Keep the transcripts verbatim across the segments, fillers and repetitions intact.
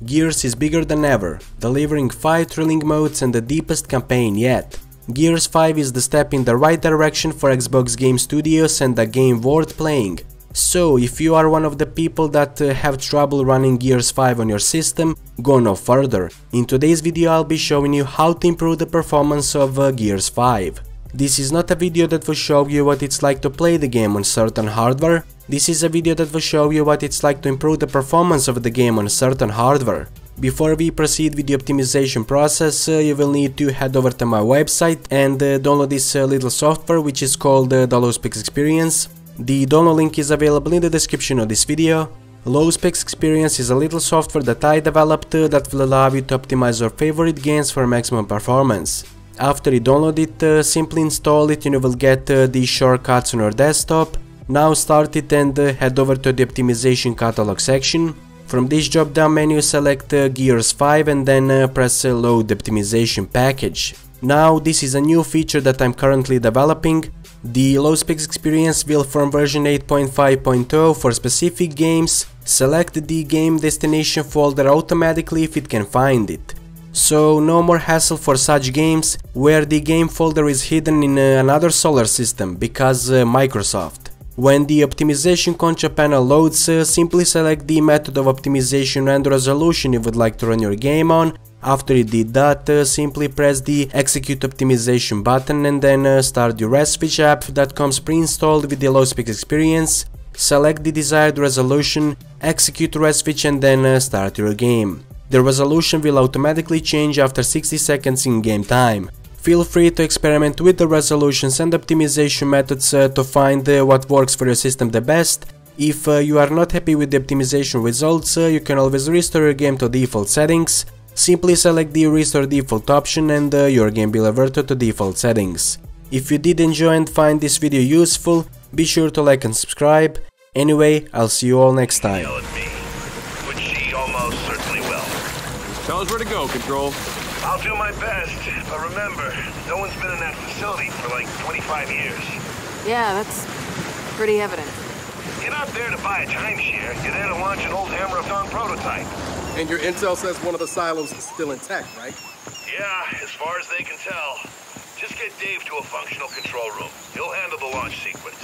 Gears is bigger than ever, delivering five thrilling modes and the deepest campaign yet. Gears five is the step in the right direction for Xbox Game Studios and a game worth playing. So, if you are one of the people that uh, have trouble running Gears five on your system, go no further. In today's video I'll be showing you how to improve the performance of uh, Gears five. This is not a video that will show you what it's like to play the game on certain hardware. This is a video that will show you what it's like to improve the performance of the game on certain hardware. Before we proceed with the optimization process, uh, you will need to head over to my website and uh, download this uh, little software which is called uh, the Low Specs Experience. The download link is available in the description of this video. Low Specs Experience is a little software that I developed uh, that will allow you to optimize your favorite games for maximum performance. After you download it, uh, simply install it and you will get uh, these shortcuts on your desktop. Now start it and uh, head over to the optimization catalog section. From this drop down menu select uh, Gears five and then uh, press uh, load the optimization package. Now this is a new feature that I'm currently developing. The Low Specs Experience will from version eight point five point zero for specific games select the game destination folder automatically if it can find it. So no more hassle for such games where the game folder is hidden in uh, another solar system because uh, Microsoft. When the optimization control panel loads, uh, simply select the method of optimization and resolution you would like to run your game on. After you did that, uh, simply press the execute optimization button and then uh, start the ResSwitch app that comes pre-installed with the Low Specs Experience. Select the desired resolution, execute ResSwitch and then uh, start your game. The resolution will automatically change after sixty seconds in game time. Feel free to experiment with the resolutions and optimization methods uh, to find uh, what works for your system the best. If uh, you are not happy with the optimization results, uh, you can always restore your game to default settings. Simply select the restore default option and uh, your game will revert to default settings. If you did enjoy and find this video useful, be sure to like and subscribe. Anyway, I'll see you all next time. Yell at me, which she almost certainly will. Tell us where to go, Control. I'll do my best, but remember, no one's been in that facility for like twenty-five years. Yeah, that's pretty evident. You're not there to buy a timeshare, you're there to launch an old hammer-a-thon prototype. And your intel says one of the silos is still intact, right? Yeah, as far as they can tell. Just get Dave to a functional control room. He'll handle the launch sequence.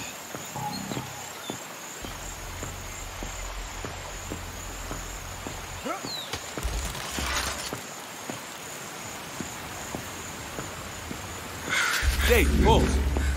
Dave, pulse.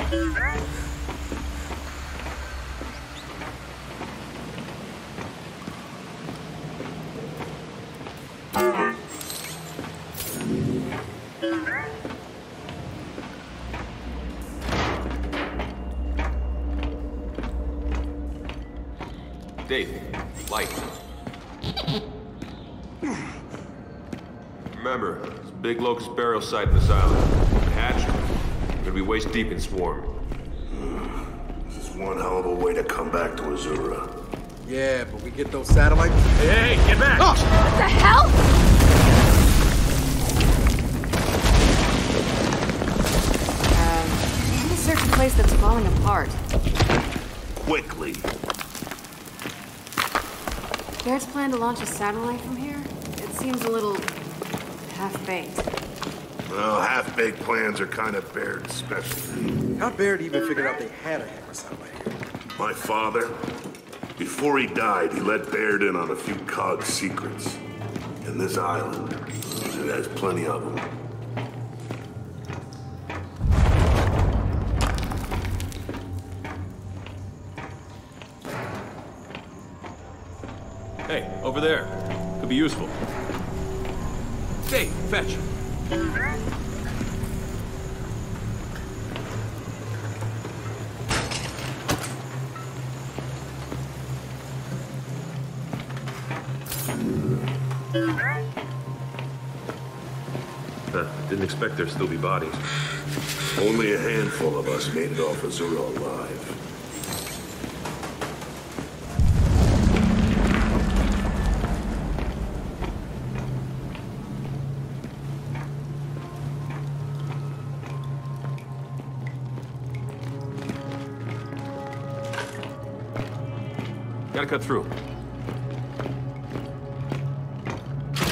Dave, light. Remember, there's a big locust burial site in this island. Hatch. We're gonna be waist deep in swarm. This is one hell of a way to come back to Azura. Yeah, but we get those satellites. Hey, hey, get back! Oh. What the hell? Um, let me search a place that's falling apart. Quickly. Garrett's plan to launch a satellite from here? It seems a little half-baked. Well, half-baked plans are kind of Baird's specialty. How'd Baird even figure out they had a hammer satellite here? My father, before he died, he let Baird in on a few cog secrets. And this island, it has plenty of them. Hey, over there. Could be useful. Dave, fetch. Huh, didn't expect there'd still be bodies. Only a handful of us made it off Azura alive. Gotta cut through.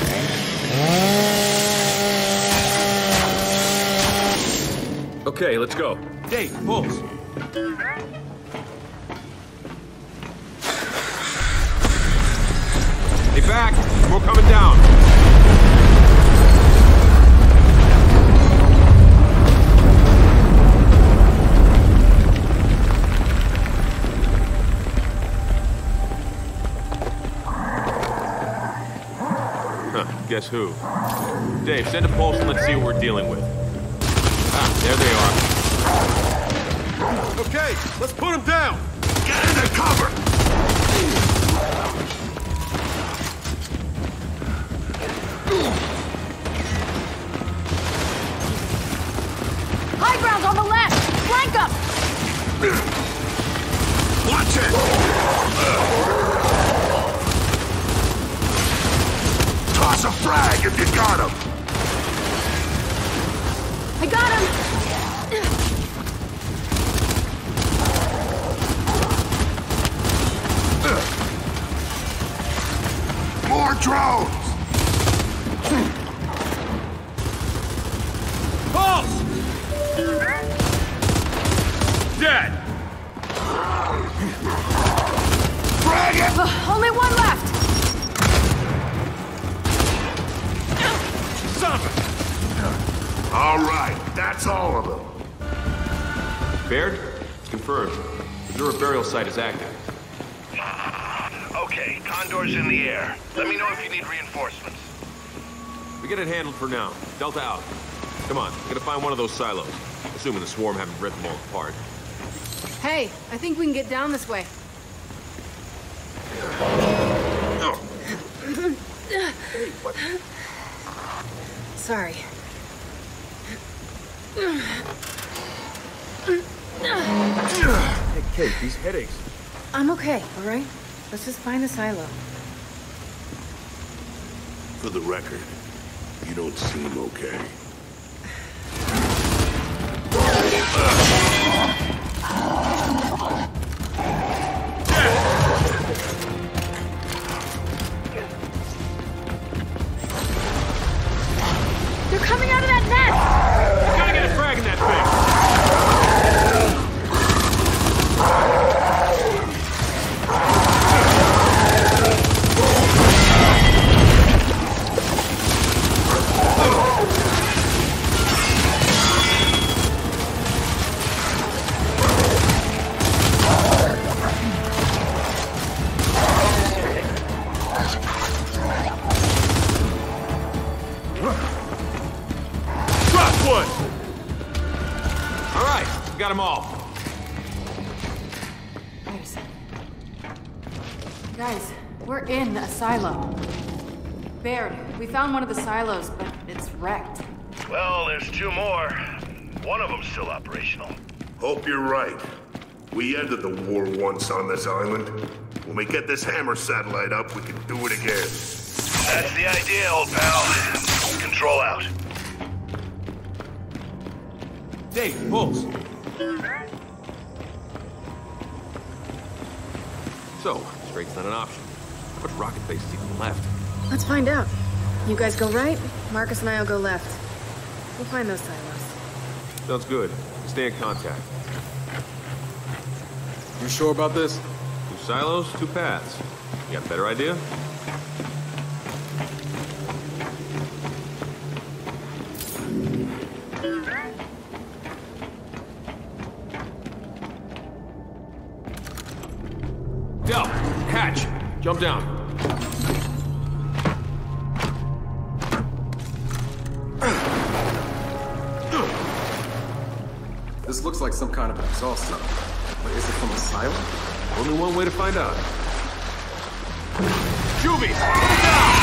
Okay, let's go. Dave, pulse. Hey, back! More coming down. Huh, guess who? Dave, send a pulse and let's see what we're dealing with. Ah, there they are. Okay, let's put him down! Get into cover! High ground on the left! Flank up! Watch it! Toss a frag if you got him! I got him! More drones! Pulse! Dead! Frag it! Uh, only one left! Son of a... All right, that's all of them. Baird? Confirmed. The Dura burial site is active. Okay, Condor's in the air. Let me know if you need reinforcements. We get it handled for now. Delta out. Come on, we gotta find one of those silos. Assuming the swarm haven't ripped them all apart. Hey, I think we can get down this way. Sorry. Hey, Kate, these headaches. I'm okay, all right? Let's just find the silo. For the record, you don't seem okay. They're coming out of that nest! Gotta get a frag in that thing! Got them all. Wait a second. Guys, we're in a silo. Baird, we found one of the silos, but it's wrecked. Well, there's two more. One of them's still operational. Hope you're right. We ended the war once on this island. When we get this hammer satellite up, we can do it again. That's the idea, old pal. Control out. Dave, pulse. So, straight's not an option. How much rocket base is even left? Let's find out. You guys go right, Marcus and I will go left. We'll find those silos. Sounds good. Stay in contact. You sure about this? Two silos, two paths. You got a better idea? Del, hatch, jump down. This looks like some kind of exhaust tunnel. But is it from a silo? Only one way to find out. Juvies, down!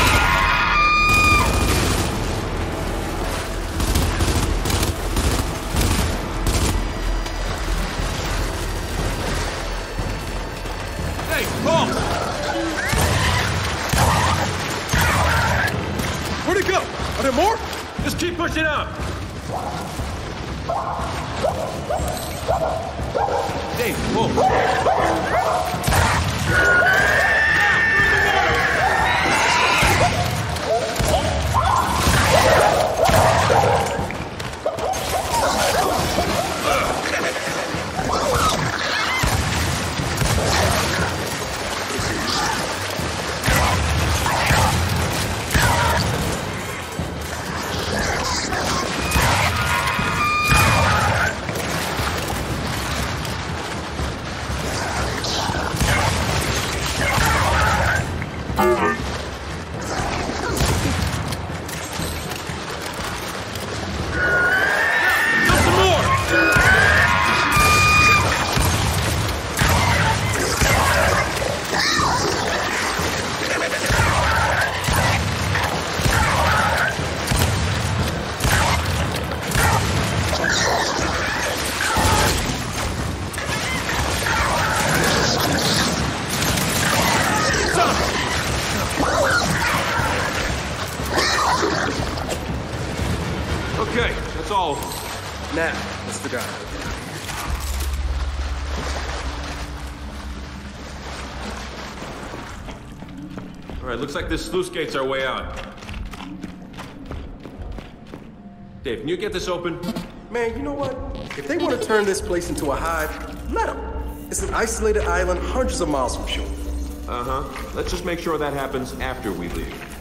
Hey, Paul! Where'd it go? Are there more? Just keep pushing out. Dave, pull. That's all of them. Now, let's figure out. All right, looks like this sluice gate's our way out. Dave, can you get this open? Man, you know what? If they want to turn this place into a hive, let them. It's an isolated island hundreds of miles from shore. Uh-huh. Let's just make sure that happens after we leave.